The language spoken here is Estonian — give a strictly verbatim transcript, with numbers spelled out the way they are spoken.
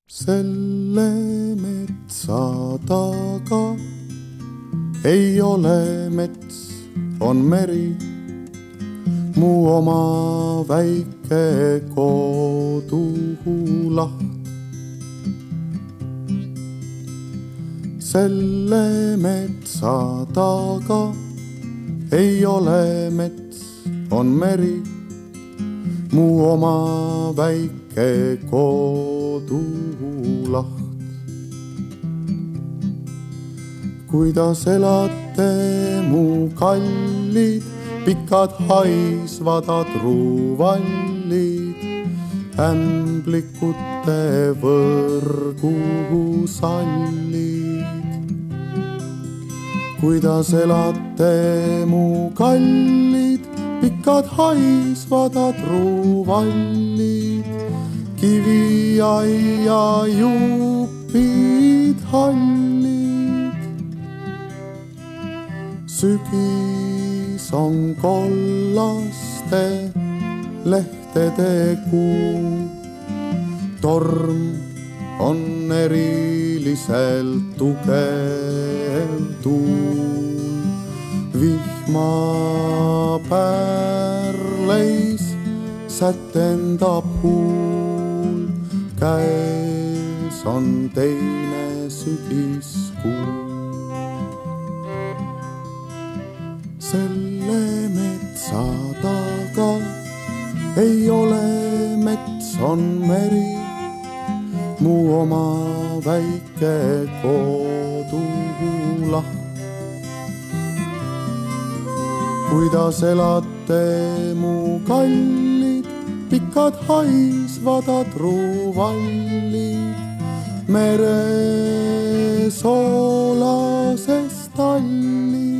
Selle metsa taga ei ole mets, on meri, mu oma väike kodulaht. Selle metsa taga ei ole mets, on meri, mu oma väike kodulaht. Kuidas elate, mu kallid, pikad haisvad adruvallid, ämblikute võrgu sallid. Kuidas elate, mu kallid, pikad haisvad adruvallid, kiviaia jupid hallid. Sügis on kollaste lehtede kuu, torm on eriliselt tugev tuul. Vihmapärleis sätendab huul, käes on teine sügiskuu. Selle metsa taga ei ole mets, on meri, mu oma väike kodulaht. Kuidas elate, mu kallid, pikad haisvad adruvallid, mere soolases tallis.